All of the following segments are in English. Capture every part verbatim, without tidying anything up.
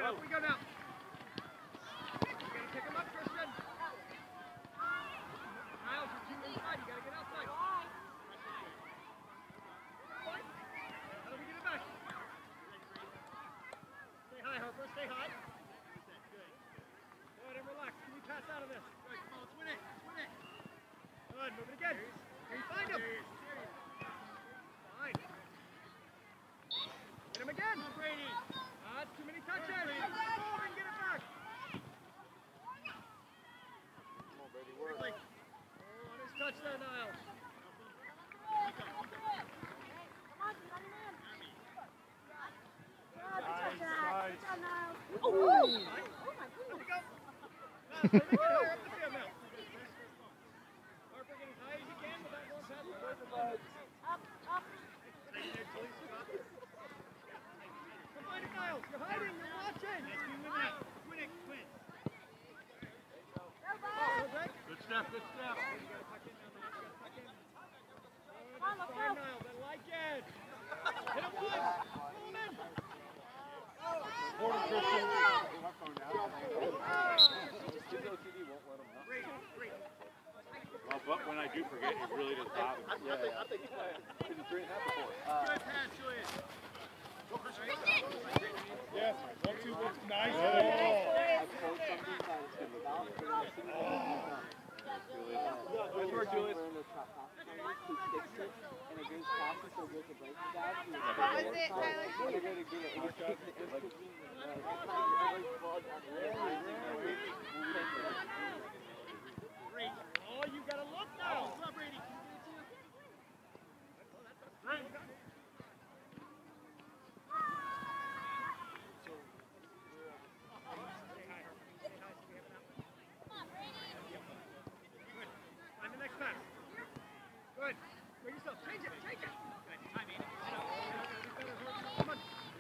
Up we go now. You gotta pick him up, Christian. Niles, you're too inside. You gotta get outside. How do we get it back? Stay high, Harper. Stay high. Good, and relax. Can we pass out of this? Good, come on, let's win it. Let's win it. Good, move it again. Can you find him? Fine. Hit him again. Come on, Brady. Ah, that's too many touches. Come on, and get it back. Come on, Brady, work. Oh, on his touch there, Niles. Nice, nice. Oh, oh my goodness. Now, so they get higher up the field now. Harper get as high as you can without going past the first line. Up, up. Come find it, Niles. You're hiding. You're watching. Win it, win. Good step, good step. Come on, let's go. Niles, I like it. Hit him once. Pull him in. Morning, Christian. Well, but when I do forget, it really does bother me. Yeah, I think he's playing three and a half before. Good pass, Julian. Yes, one, two, one, two, nice. I've told some teams that it's been without Good work, Julius. He sticks it, and it goes faster, so it goes to break the guy. What was it, Tyler? They're going to do it. It's kicking it. It's kicking Great. Oh, you got to look now. What's up, Brady? Great. Find the next pass. Good. Bring yourself. Change it. Change it. Good. Time, Andy. Come on.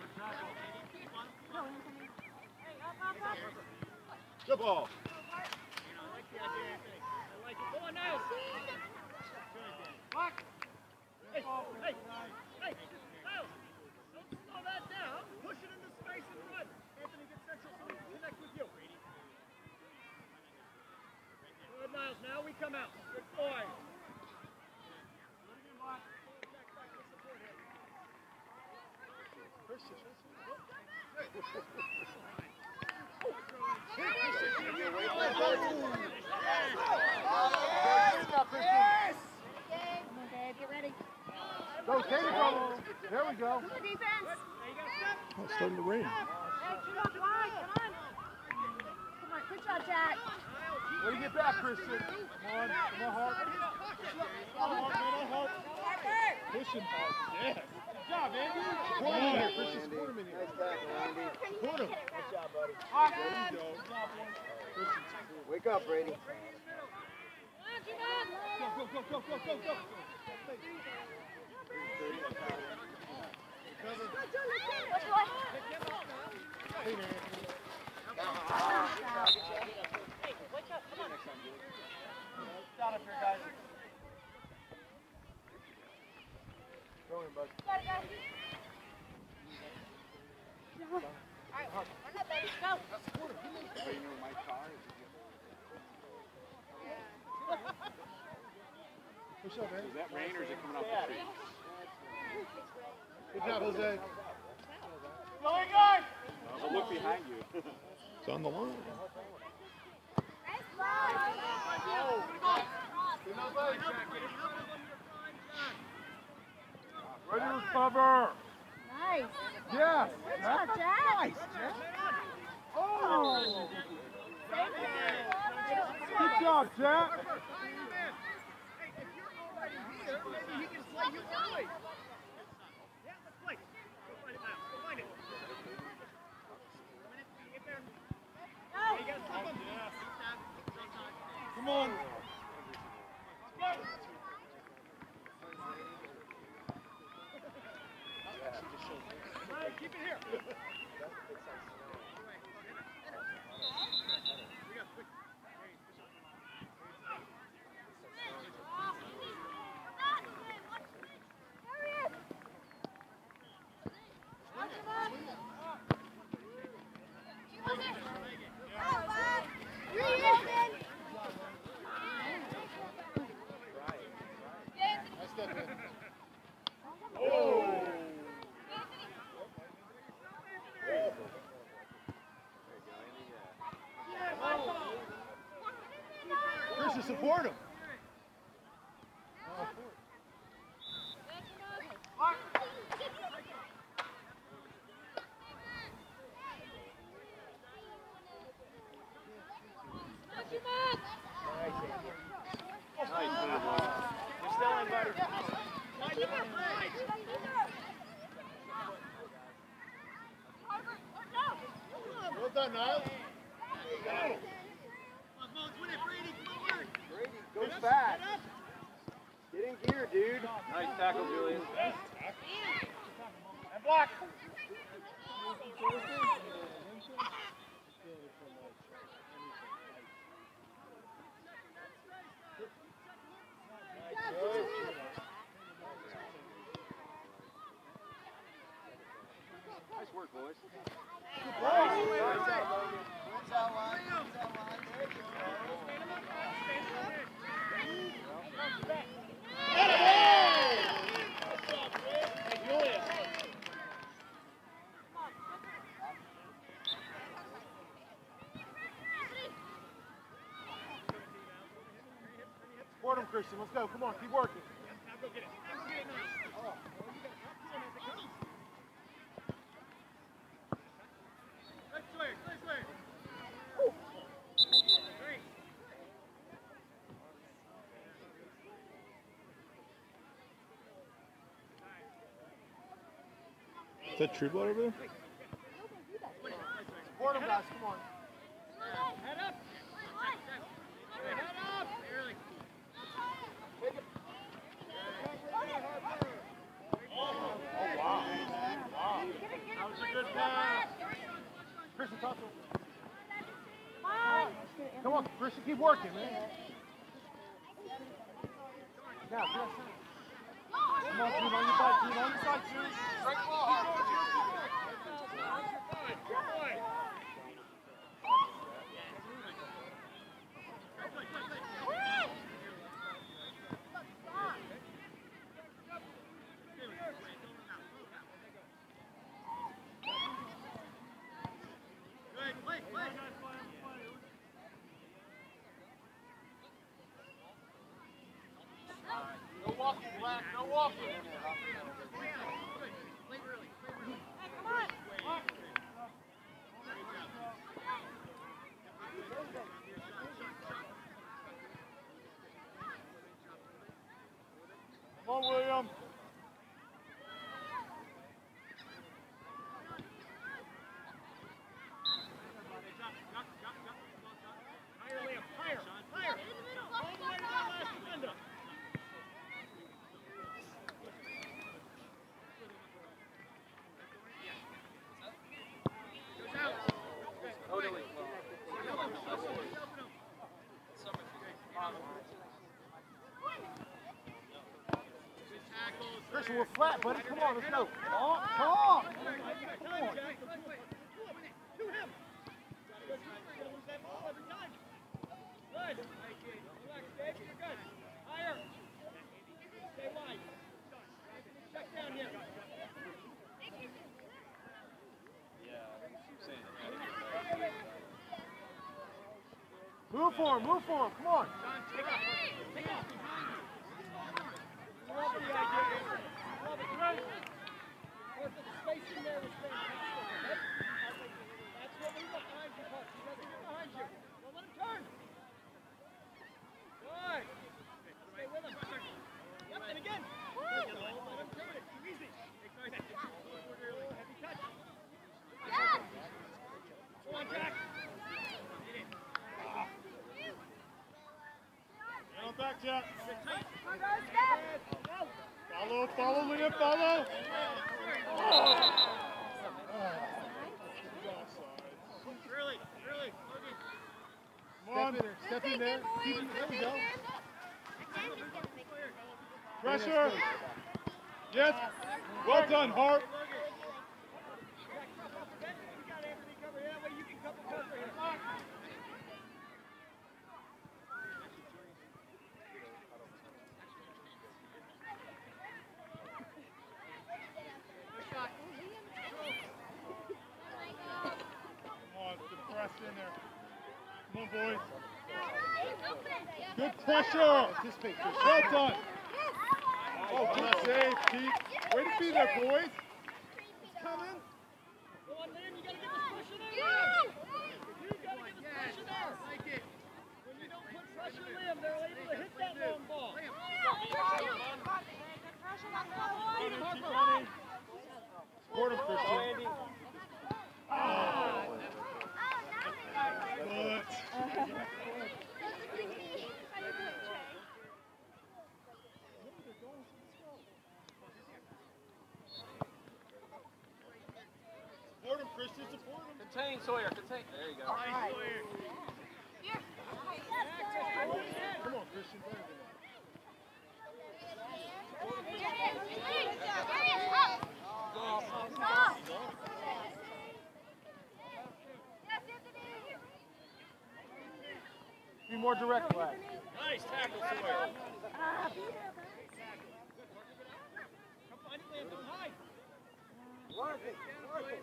Good ball. I like the idea, Anthony. I like it. Go on, Niles. Mark. Hey, hey, hey, Niles. Don't slow that down. Push it into space and run. Anthony, get central so we can connect with you. Good, Niles. Now we come out. Good boy. Yes! Okay, get ready. Go, Katie, go. There we go. Good defense. Oh, it's starting to rain. Hey, shoot off wide. Come on. Come on, good job, Jack. Where do you get back, Christian? Come on, come on, Hart. Come on, come on, Hart. Push him, Hart. Yes. Good job, Andy. Come on here, Christian. Support him in here. Nice tackle, Andy. Support him. Good job, buddy. There you go. Good job, boy. Christian. Wake up, Brady. Go, go, go, go, go, go, go. Hey, man. Hey, wake up, come on. Down up here, guys. Go in, bud. Got it, guys. All right, run up, baby. Go. Hey, you know my car is. Push up, man. Is that rain or is it coming off the tree? Good job, Jose. Going, guys. Uh, but look behind you. It's on the line. Ready to recover. Nice. Yes. Good job, Jack. Nice, Jack. Oh. Good job, Jack. Hey, if you're already here, maybe he can play you early. Yeah, let's play. Go find it now. Go find it. Get there. Go. You gotta stop him. Come on. All right, keep it here. We got quick. support him. You're still in, buddy. Well done, Niles. Brady, go fast. Get in gear, dude. Nice tackle, Julian. And block. Nice work, boys. Support him, Christian. Let's go. Come on, keep working. Is that True Blood over there? Support him, guys. Come on. Head up. Head up. Barely. Oh, wow. Wow. That was a good pass. Christian, talk to him. Come on, Christian, keep working, man. Now, come on, come on, team on your side, team on your side, team. Straight ball, hard. No walking, Black, no walking. Come on, William. Higher, Liam. Higher. Higher. All the way to that last defender. Goes out. Totally. Christian, we're flat, buddy. Come on, let's go. Talk, talk. Come on. To him. Lose that ball every time. Good. Relax, Dave. You're good. Higher. Stay wide. Check down here. Move for him, move for him. Come on. Take off. Take off. Love the idea. Love it. Right. The spacing there was fantastic. That's what we want behind you, Puck. He doesn't get behind you. Don't let him turn. Good. Stay with him. Yep, and again. Don't let him turn it. Too easy. Heavy touch. Yes! Go on, Jack. Get on back, Jack. Go, Follow, follow, Liam, follow. Really, really. Come on, step in there. Keep it, there we go. Pressure. Yes. Well done, Hart. In there. Come on, boys. Good pressure. Anticipate. Well done. Oh, good save, Pete. Way to be there, boys. It's coming. Go on, Liam, you gotta get this push in there. You gotta get this push in there. Like it. When you don't put pressure, Liam, they're able to hit that long ball. Keep running. Support him, Christian. Oh. Good. Support him, Christian. Support him. Contain, Sawyer. Contain. There you go. Nice, Sawyer. Come on, Christian. Better than that. Be more direct, lad. Nice tackle, Sawyer. Come on, Liam, don't hide. Work it. Work it.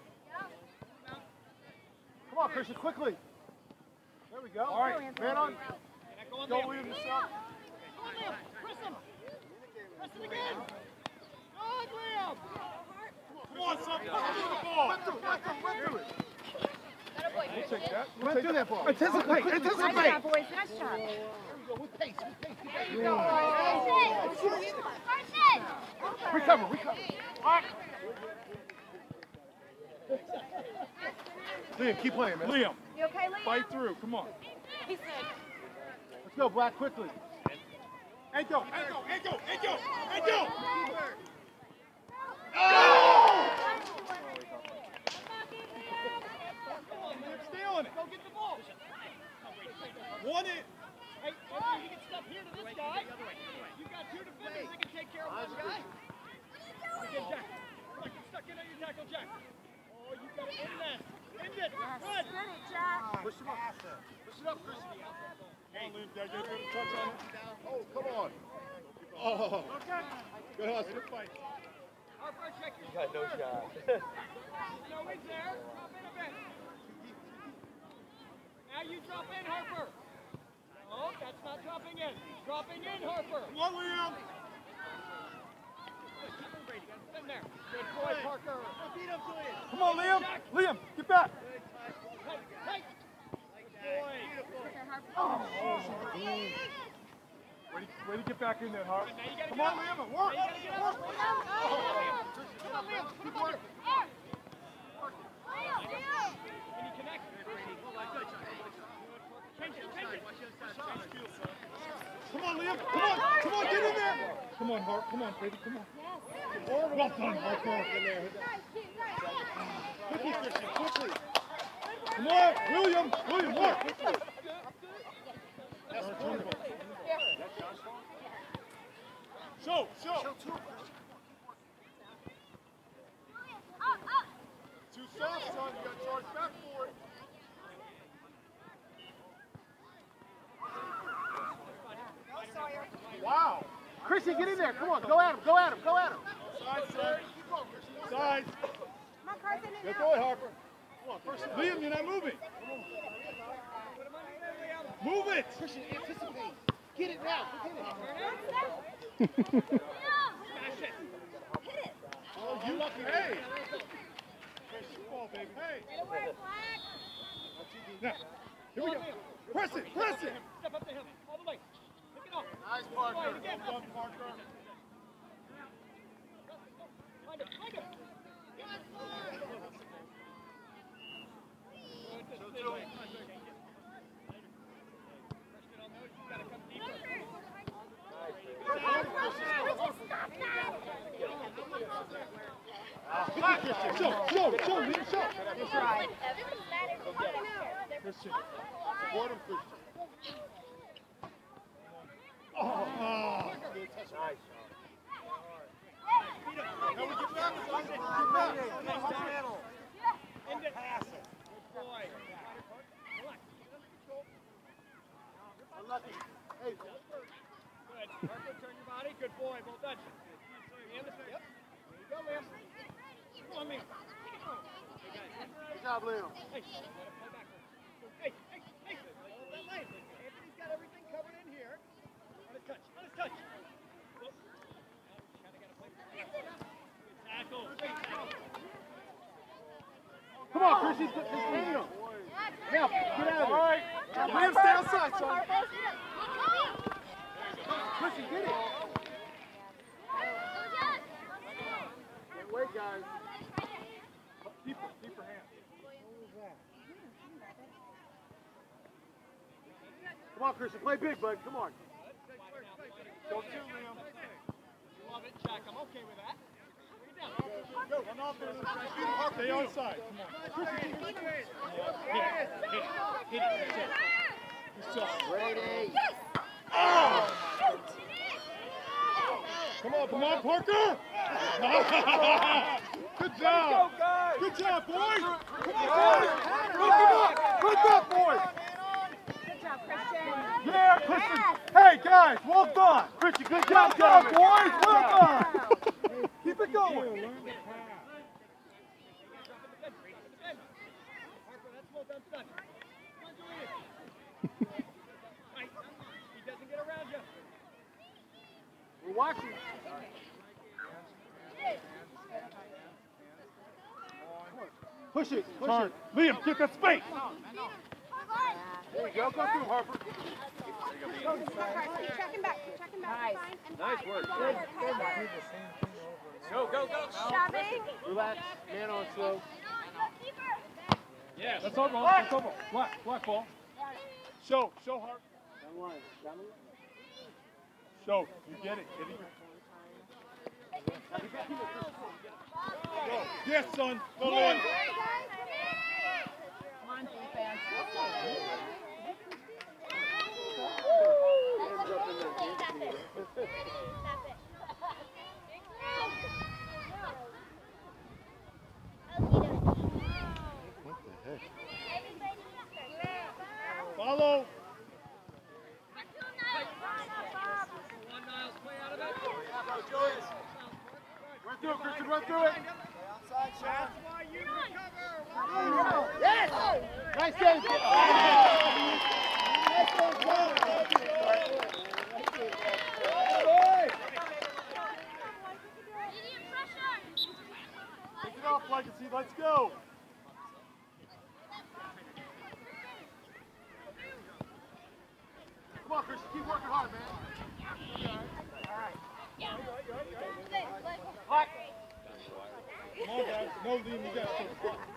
Come on, Christian, quickly. There we go. All right, man on. Don't leave yourself. Go, Liam. Press him. Press him again. Good, Liam. Come on, son. Push through the ball. Run through it. Run through it. We'll take that. We'll take that ball. Anticipate. Anticipate. Nice job, boys. Nice job. There we go. With pace. With pace. There you go. Recover. Recover. Liam, keep playing, man. Liam, You okay, Liam? fight through. Come on. He's good. Let's go, Black, quickly. Ankle, ankle, ankle, ankle, ankle! Oh! Stay on it. Go get the ball. One it. Hey, Arthur, you can step here to this guy. You've got two defenders that can take care of one guy. Again, Jack. Come on, get stuck in on your tackle, Jack. Oh, you got to end that. End it. Good. Good, Jack. Push him up. Push it up, Chris. Come on, Liam. Did I get a good touch on it? Oh, come on. Oh. Good hustle. Good fight. Harper, check your Got no shoulder. shot. No, he's there. Drop in a bit. Now you drop in, Harper. Oh, that's not dropping in. Dropping in, Harper. Come on, Liam. In there. Good boy, Parker. Come on, Liam. Liam, get back. Hey, hey. Good boy. Oh. Way to, way to get back in there, Hart. Come on, Liam. Work. Work. Come on, Liam. Put him under. Can you connect? Change it, change it. Come on, Liam. Come on. Come on, get in there. Come on, Hart. Come on, baby. Come on. Well done, Harper. Quickly, Christian. Quickly. Come on, William. William, work. Show, show. Too soft, son. You got to charge back for it. Wow. Chrissy, get in there. Come on. Go at him. Go at him. Go at him. Side, side. Side. Come on, Carson. Good boy, Harper. Come on, first. Liam, you're not moving. Move it. Christian, anticipate. Get it now. Hit it. Smash it. Oh, you lucky. Hey. Christian, ball, baby. Hey. Now, here we go. Press it. Press it. Step up the hill. All the way. Pick it off. Nice, Parker. Right, again. Well done, Parker. Find him. Find him. Christian, show, show, show, Liam, show. That's right. Christian, support him, Christian. Oh, oh. Nice. Now we get back. Get back. End it. Pass it. Good boy. Relax. Unlucky. Hey. Good. Harper, turn your body. Good boy. Well done. Yep. There you go, Liam. Come on, Liam. Good job, Liam. Hey, play back. Hey, hey, hey. touch. Come on, Chris, he's just hanging him. Now, get out of there. Liam, stay outside, son. Chris, get it. Wait, guys. Deeper, deeper hand. Come on, Christian, play big, bud. Come on. Go two, Liam. Love it, Jack. I'm okay with that. Go, run off there. Stay on side. Come on. Christian, hit it. Hit it. Hit it. Hit it. Good job. Ready. Oh! Come on, come on, Parker! Good job! Good job, boys! Come on, boys! Look him up! Good job, boys! Good job, Christian. Yeah, Christian! Hey, guys, well done! Christian, good job, job, boys! Well done! Keep it going! Harper, that's well done stuff. Right. He doesn't get around you. We're watching. Push it, push Turn. it. Liam, get that space. There you go, go through, Harper. Keep checking back, keep checking back. Nice. Nice work. Go, go, go. Shoving. Relax, man on slow. Yes. That's all ball, that's all ball. Black, black ball. Show, show Harper. Show, you get it, get it. Go. Yes, son. Go in. Come on, defense. What the heck? Follow. Run through it, Christian, run through it. That's why you recover. Yes! Nice save. Take it off, Legacy. Let's go. Come on, Christian. Keep working hard, man. Hot. Come on, guys. No, Liam, you got it.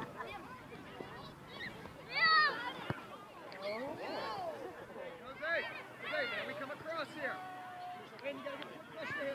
Jose, Jose, man, we come across here. And you gotta get the flush to him.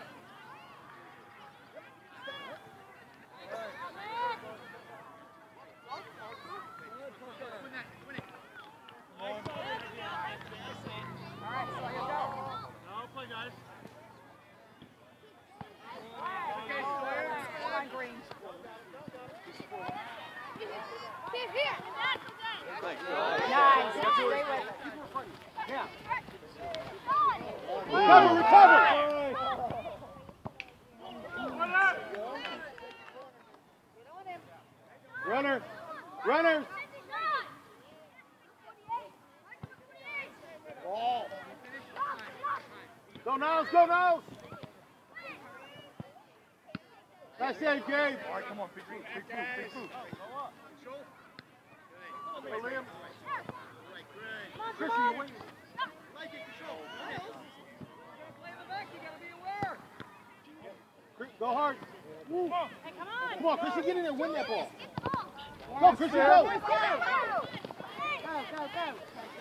Recover, recover! Runner! Runners! Ball! Go Niles, go Niles! Nice save, Gabe! All right, come on, big move, big move, big move. Go, Liam. Christian, you're waiting. Go hard. Woo. Hey, come on. Come on, Christian, get in there, win that ball. Go, Christian, go. Go, go, go.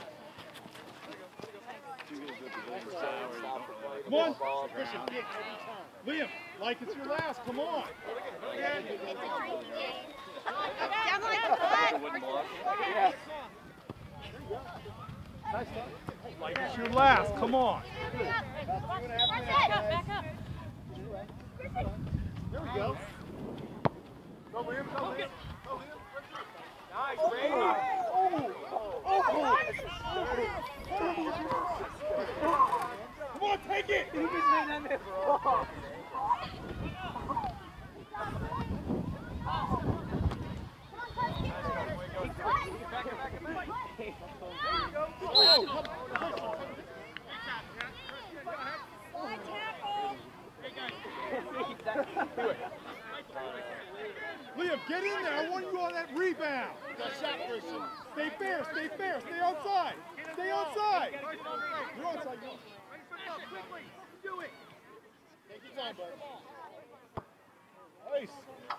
Come on. Christian, kick. Liam, like it's your last, come on. Down like the flag. Nice stuff. Like it's your last, come on. Back up, back up. There we go. Go, Liam, go, Liam. Go, Liam. Nice, Brady. Oh, oh, oh. Come on, take it. He just made that miss. do it. Liam, get in there. I want you on that rebound. Good shot, Christian. Stay fair, stay fair, stay outside. Stay outside. You're outside. You're Quickly, do it. Take your time, bud. nice.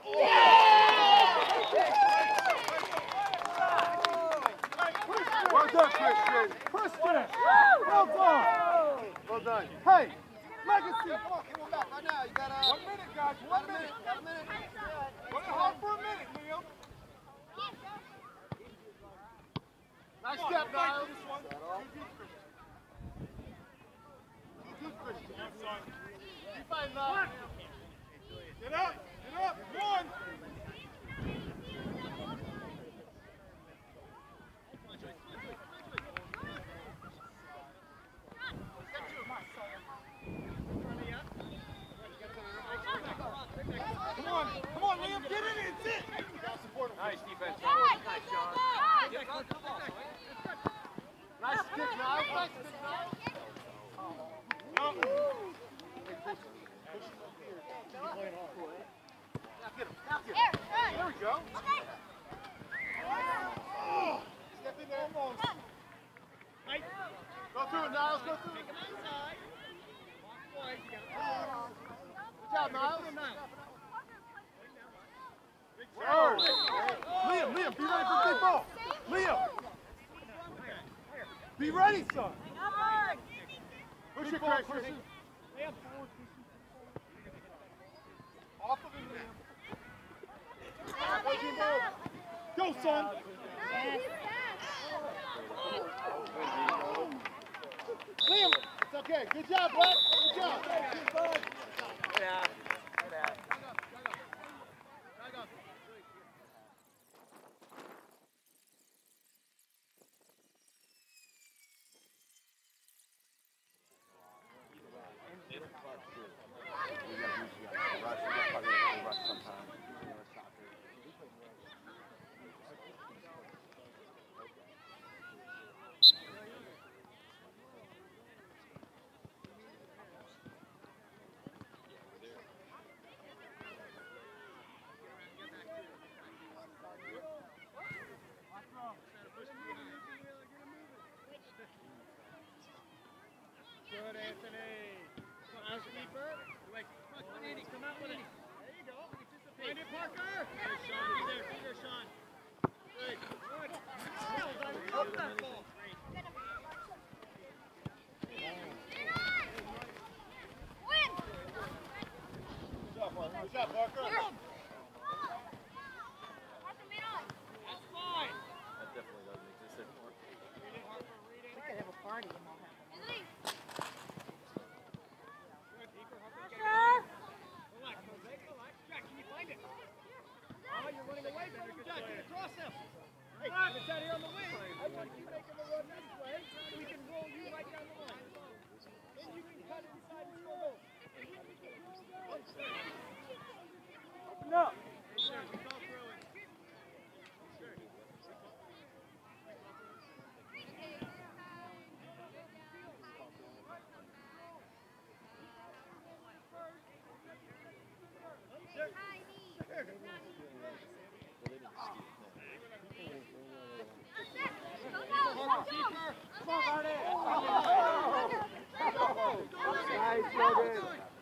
Well done, Christian. Christian. Well done. Well done. Hey, legacy. Come on, come on back right now. You got a One minute, guys. got One a minute. minute. Got a minute. Put it hard for a minute, Liam. Nice Come on, step, go fight Niles. for this one. Too deep, Christian. Too deep, Christian. Come on, son. You fight, Niles. Get up. Get up. One. Come on. Come on, Liam. Get in it. It's it. Nice defense. Nice, Sean. Nice kick, Niles. Nice kick, Niles. No. Now get him. Now get him. There, run. There we go. Okay. Step in there. Almost. Go through it, Niles. Go through it. Good job, Niles. Third. Liam, Liam, be ready for big ball. Liam. Be ready, son. Push Big your ball, crack, Christian. Christian. Off of him, Liam. Go, son. Liam, it's okay. Good job, Black. Good job. Yeah. Yeah. Good, Anthony. Housekeeper. Wait, come on, Andy, come out with it. There you go. Find it, Parker. There's Sean. Be there. Be there, Sean. Good. Good. Mills, I love that ball. Good job, Parker. Good job, Parker. That's fine. That definitely doesn't exist anymore. Read it, Harper. Read it. We could have a party and all that. Good, Eager, Harper. Get it. Relax, Jose. Relax. Jack, can you find it? Oh, you're running away, baby. Jack, get across him. Hey, it's out here on the wing. I want you making the run this way so we can roll you right down the line. Then you can cut inside and score goals. Open up. Sure, it's all throwing. Sure. Nice, Logan.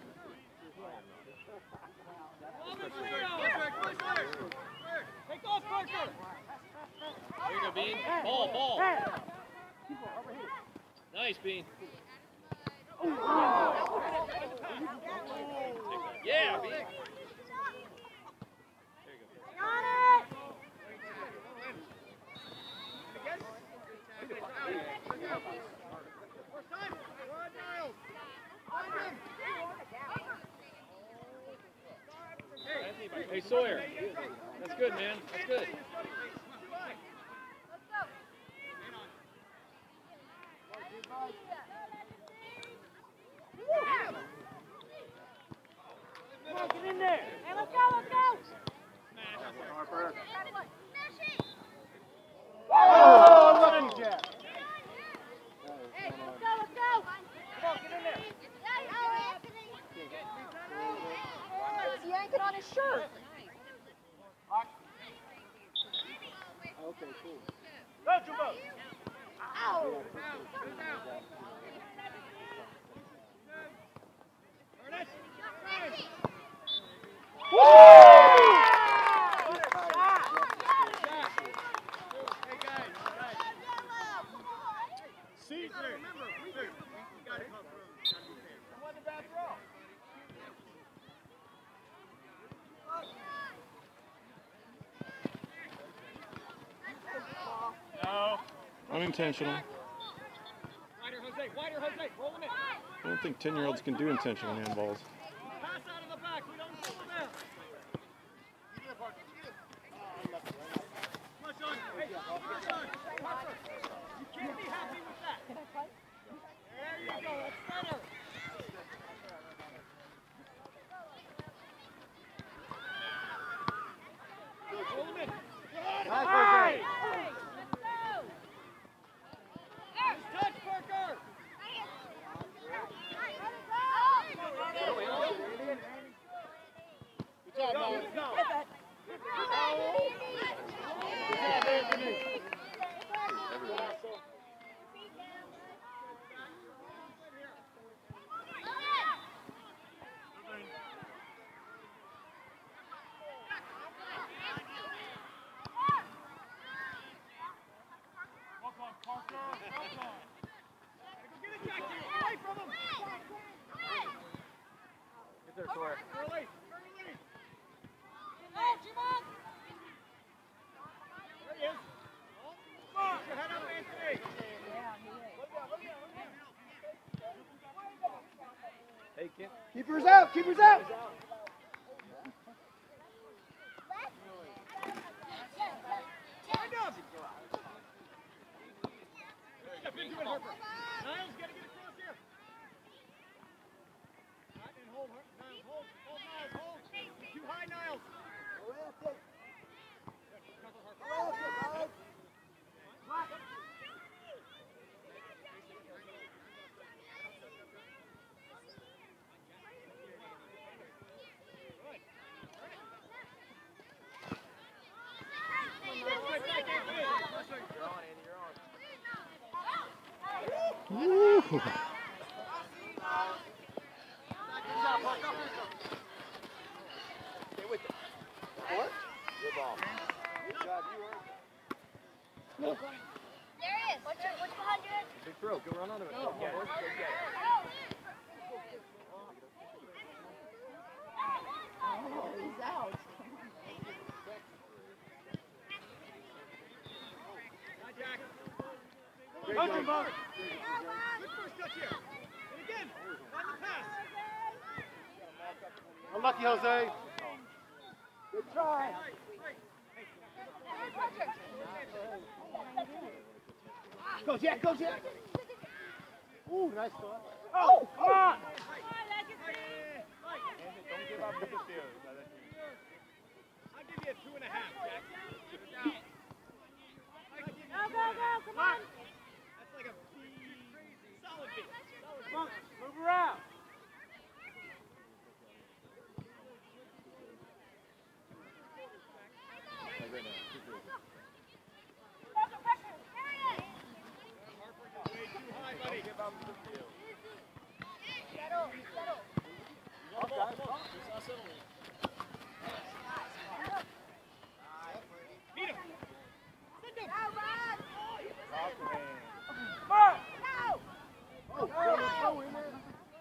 Take off, Parker. There you go, Bean. Ball, ball. Nice, Bean. Yeah, Bean. First time. Rod Niles. Find him. Hey, Sawyer. That's good, man. That's good. Come on, get in there. Hey, let's go, let's go. Harper. Oh, lucky Jack. Hey, let's go, let's go. Come on, get in there. Yank it Unintentional. Wider, Jose. Wider, Jose. Roll him in. I don't think ten-year-olds can do intentional handballs. Pass out of the back. We don't pull there. Push on. Hey, push on. Harper. You can't be happy with that. There you go. That's better. Roll him in. Good. Hey. Touch, Parker. Good job, Nolan. Get there, Tor. Early. There he is. Put your head up, Anthony. Hey, Kim. Keepers out, keepers out. Wind up. Step into it, Harper. Niles, gotta get across here. Not in hold, Niles, hold, hold, Niles, hold. Too high, Niles. Woo. Stay with it. What? Good ball. Good job, you earned it. There it is. What's, your, what's behind your head? Big throw. Go run onto it. Oh, Go get it. Go get it. Oh, he's out. Hi, Jack. Great Touch job. him, Mark. Good first touch here. And again, on the pass. Unlucky, Jose. Good try. Go, Jack, go, Jack. Ooh, nice thought. Oh, come on. Don't give up the field. I'll give you a two and a half, Jack. Go, go, go, come on. That's like a B. Solid B. Solid B. Monk, move around. Harper, you're way too high, buddy. Don't give up the field. Settle, settle. Ball, ball, ball. Just not settling. Beat him. Send him. Come on. Oh, go, go in there.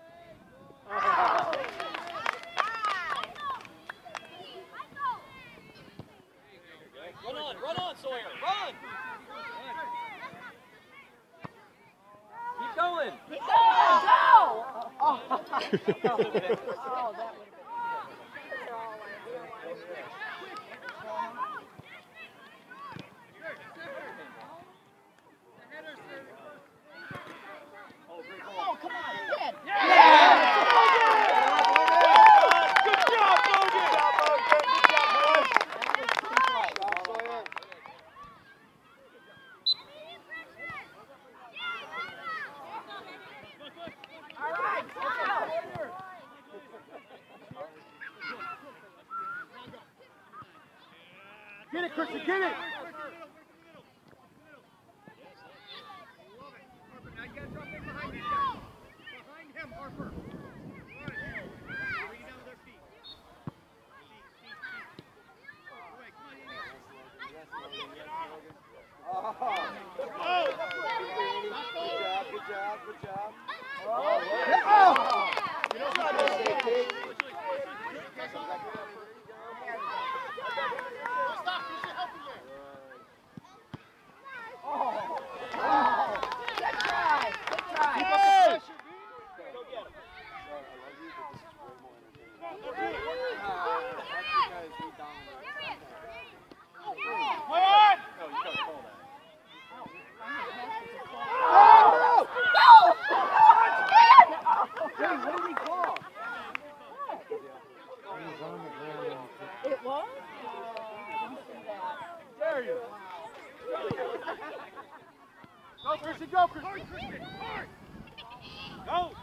Run on, run on, Sawyer. Run. Keep going. Keep going, go! Oh, that would have been. Oh, come on, get it. Good job, Logan. Good job, Logan. Good job, boys. All right, go! Get it, Christian, get it. Christian, go, Christian. Hard, Christian, hard. Go.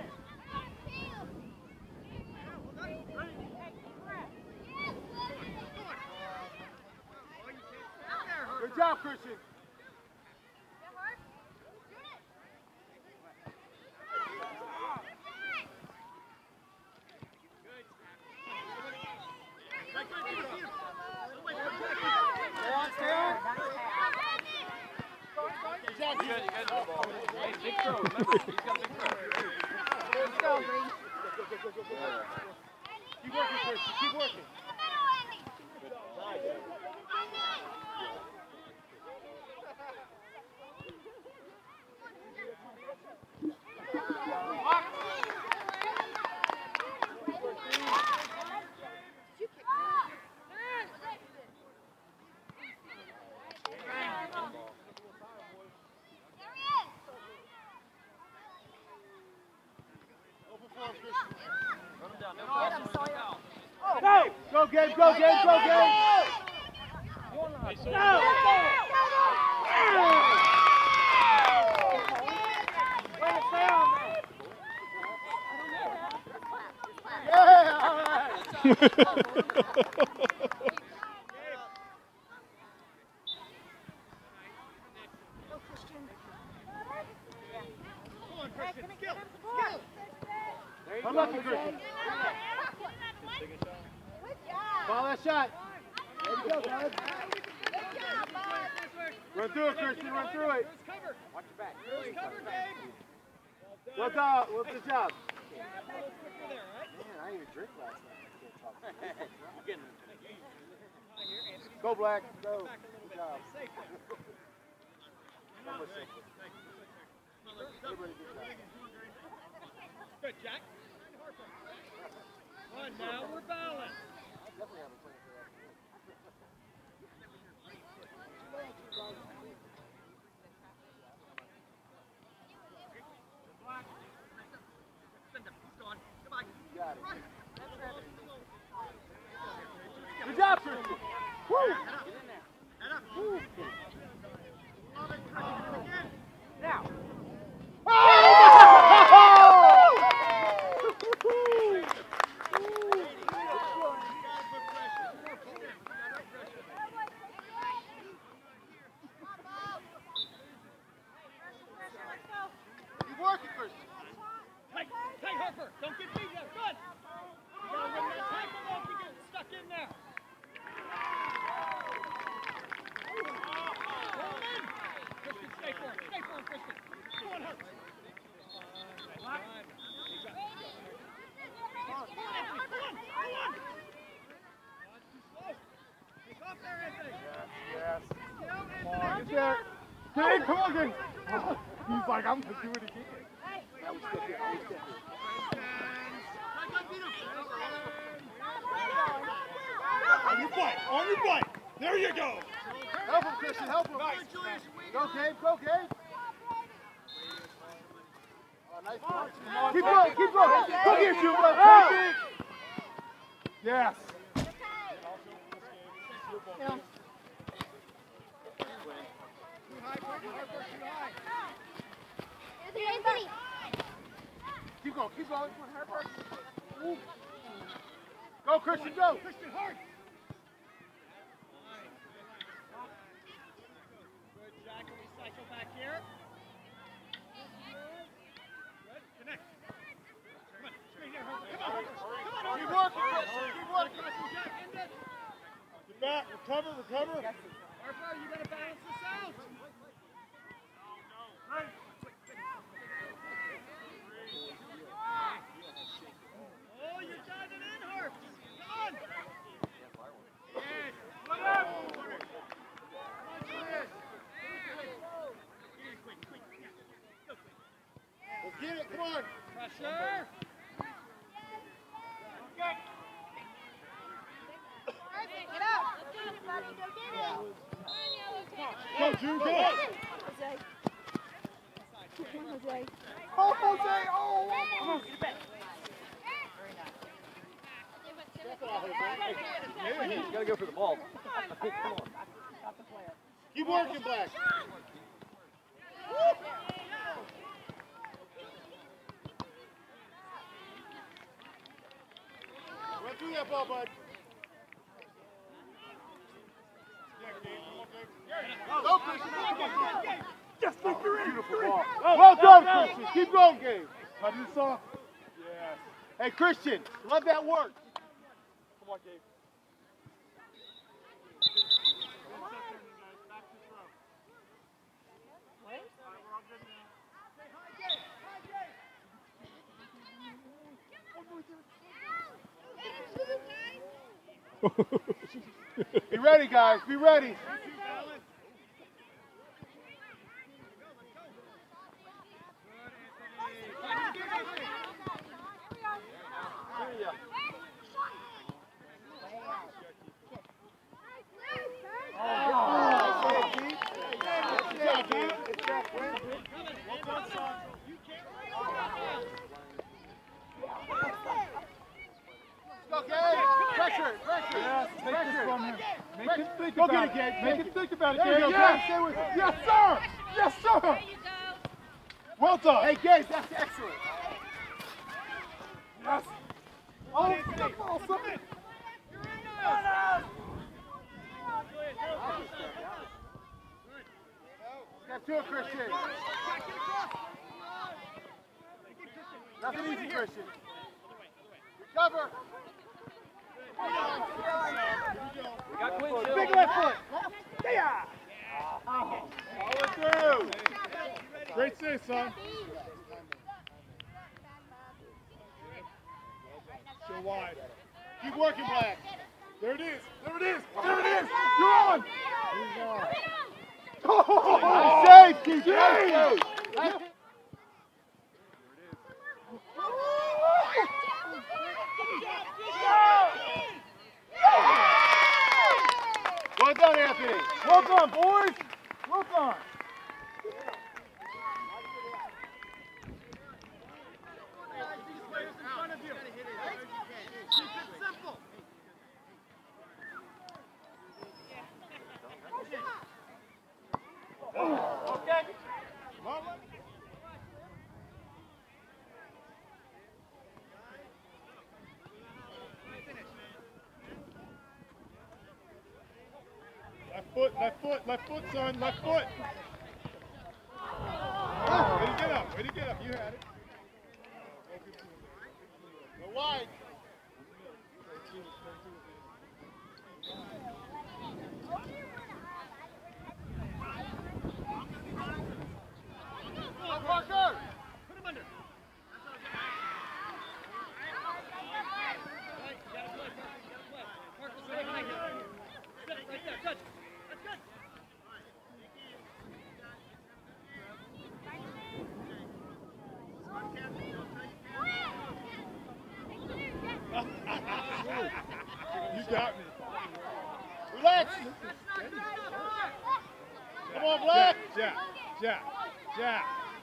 Good job, Christian. Keep working, Christian. Keep working. Go! Go, Gabe, go, Gabe, go, Gabe! No! Yeah, all right. Come on, Christian. Follow that shot. There you go, bud. Run through it, Christian. Run through it. Watch your back. Cover, Gabe. What's uh, what's the job? Man, I didn't even drink last night. Go, Black. Go. Good job. Good, Jack. One, now we're balanced. Definitely have a plan for that. You got it. Good job, Christian. Woo! Woo! Now. Keep working, Christian. Hey, hey, Harper, don't get beat there. Good. You gotta win that tackle though if you get stuck in there. Pull him in. Christian, stay for him. Stay for him, Christian. Go on, Harper. Come on. Come on, Anthony. Go on. Go on. Not too slow. Take off there, Anthony. Yes. Down, Come on, Anthony. get there. Gabe, come on, Gabe. He's like, I'm going to do it again. Now we step here. We step here. On your butt. On your butt. There you go. Help him, Christian. Help him. Go, Gabe. Go, Gabe. Oh, nice one. Keep going. Keep going. Go get you. Take it. Yes. Yeah. Anthony. Keep going. Keep going. Ooh. Go, Christian. Go. Christian, hard. Good, Jack. Can we cycle back here? Good. Connect. Come on. Straight here, Harper. Come on. Come on. Keep working, Christian. Keep working. Jack, end it. Get back. Recover. Recover. Harper, you gotta balance this out. Oh, you're diving in, Harp. Come on. Yes. Put up. Let's get it. Come on. Pressure. Get up. Let's get it, buddy. Go get it. Go, Drew. Go. Jose. Come on, Jose. Oh, Jose. Oh. Come on. You gotta go for the ball. Come on. Keep working, Black. Woo! Run through that ball, bud. Go, Christian. Yes, you're in. Beautiful ball. Well done, Christian. Keep going, Gabe. Cut this off. Yes. Hey, Christian, love that work. Come on, Gabe. Be ready, guys. Be ready. Go get it, Gabe. Make him think about it, Gabe. Yes, yes, sir. Yes, sir. There you go. Well done. Hey, Gabe, that's excellent. Yes. Oh, step ball, something. Got to it, Christian. Nothing easy, Christian. Recover. We got Quinn too. Big left foot. Yeah. Follow through. Great save, son. Show wide. Keep working, Black. There it is. There it is. There it is. You're on. Oh, nice save, Keith. Nice save. Well done, Anthony. Well done, boys. Well done. Okay. Left foot, left foot, left foot, son, left foot. Oh, way to get up, way to get up. You had it. Go wide. Parker! Put him under. You got me. Relax. Come on, Black. Jack, Jack, Jack.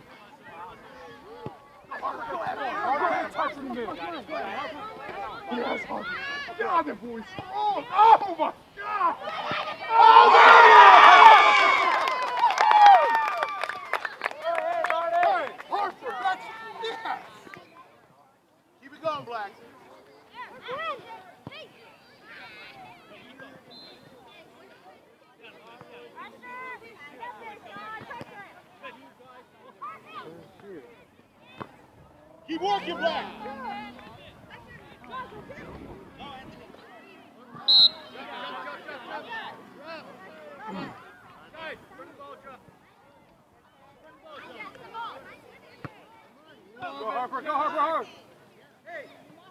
Touch in the middle. Yes, get out there, boys. Oh, oh my God. Oh, hey, Harper, that's, yes. Keep it going, Black. Keep working, Black. Go Harper, go Harper, Harper. Hey.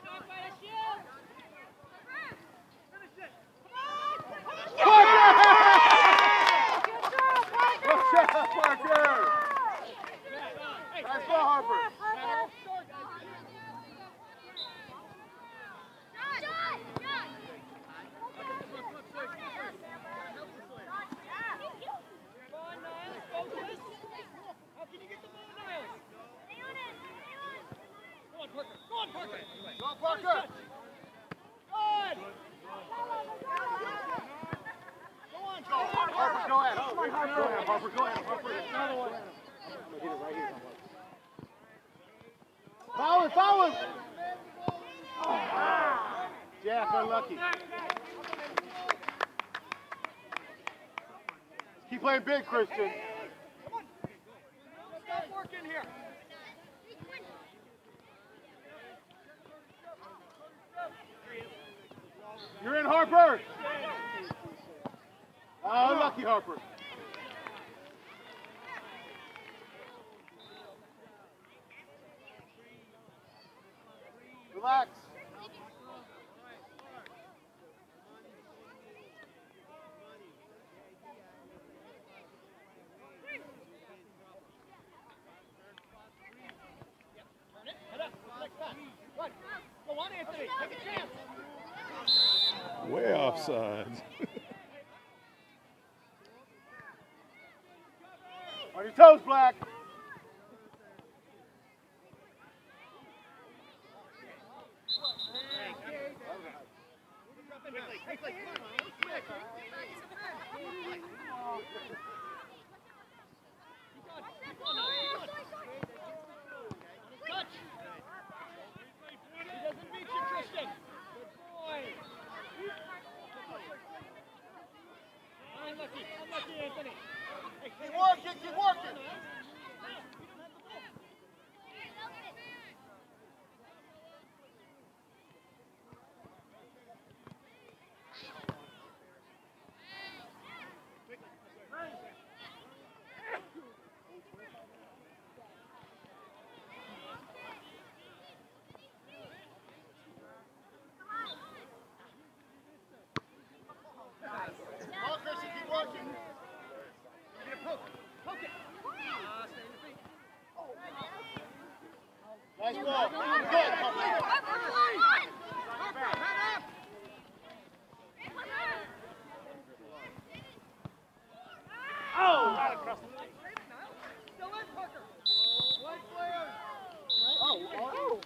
Parker! Nice ball, Harper. Go, Parker! Good! Go on, go! Harper, go at him. Go ahead, Harper, go at him. Harper, another one. Foul him, foul him! Jack, unlucky. Keep playing big, Christian. Stop working here. You're in, Harper. Oh, unlucky, Harper. Relax. Turn it. Head up. Next back. Run. Go on, Anthony. Take a chance. Way offside. On your toes, Black. Keep working, keep working. Come on, Christian, keep working. Nice ball. Good. Oh, right across the line. Still in, Parker. One player. Oh, oh.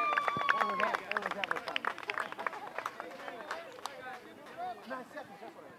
Nine seconds, that's what I